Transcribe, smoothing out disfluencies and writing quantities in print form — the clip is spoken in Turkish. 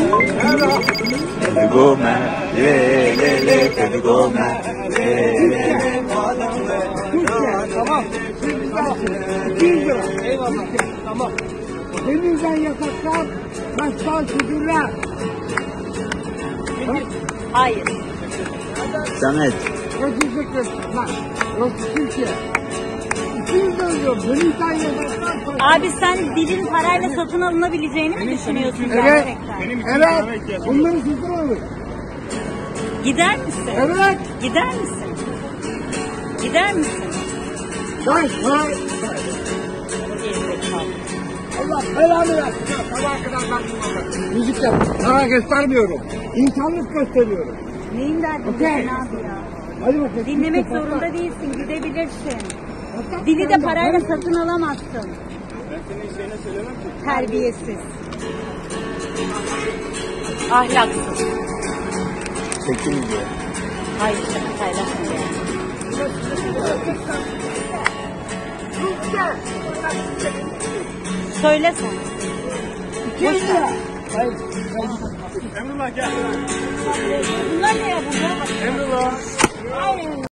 go man, le go man, Tamam. 200 lira. Eyvallah. Tamam. Denizden yasaklar, baştan sürdürler. Hayır. Samet. Ötecektir. Bak, burası Türkiye. 200 lira diyor. Denizden yasaklar. Abi sen dilin parayla satın alınabileceğini mi düşünüyorsun Evet. gerçekten? Evet. Bunları sürdürüyoruz. Gider misin? Evet. Gider misin? Gider misin? Hayır. Hayır. Gerizekalı. Allah belanı versin. Sabaha kadar ben bunlarla müzik yapıyorum. Sana göstermiyorum. İnsanlık gösteriyorum. Neyin derdindesin Okey. abi ya? Hadi bakalım. Dinlemek zorunda değilsin, gidebilirsin. Dili de parayla satın alamazsın. Terbiyesiz. Ahlaksız. Çekim diyor. Hayır canım paylaşma. Söyle sen. 200 lira. Hayır. Emrullah gel. Bunlar ne ya burada? Emrullah. Ay.